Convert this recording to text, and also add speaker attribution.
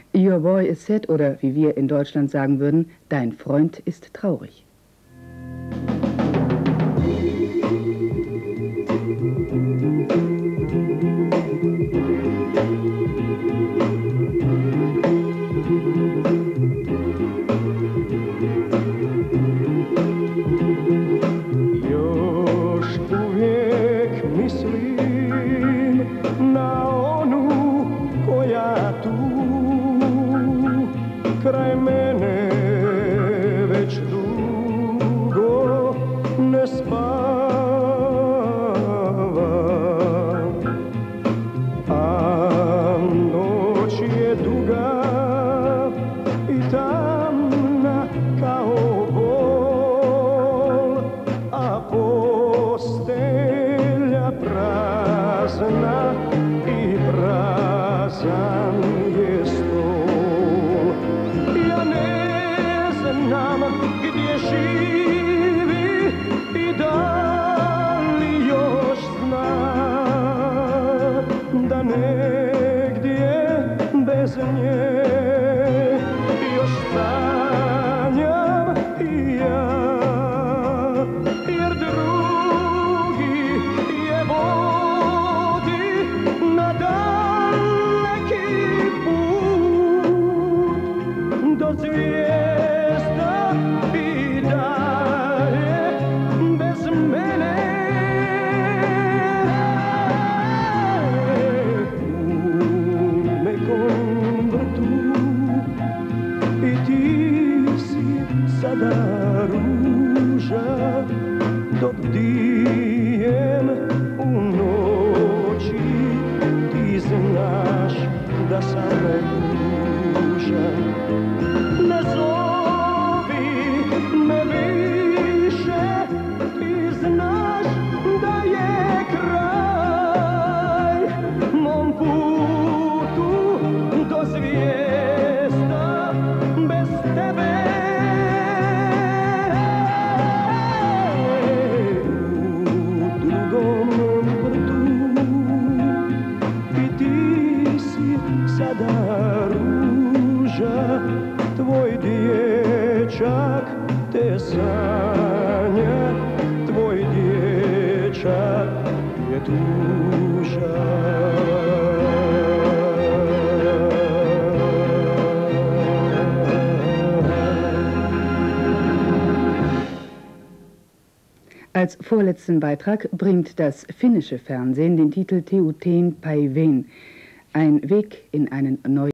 Speaker 1: Your boy is sad oder wie wir in Deutschland sagen würden, dein Freund ist traurig.
Speaker 2: Kraj mene već dugo ne spava, a noć je duga i tamna kao bol, a postelja prazna i prazan je stol. Znam gdje živi i da li još zna da negdje bez nje još sanjam i ja, jer drugi je vodi na daleki put do zvijezda. Sada ruža dok dijem u noći, ti znaš da sam ružan. Ne zovi me više, ti znaš da je kraj mom putu do zvijezda bez tebe. Sada ruža, tvoj dječak te sanja, tvoj dječak je tužan.
Speaker 1: Als vorletzten Beitrag bringt das finnische Fernsehen den Titel Teuteen päivän, ein Weg in einen neuen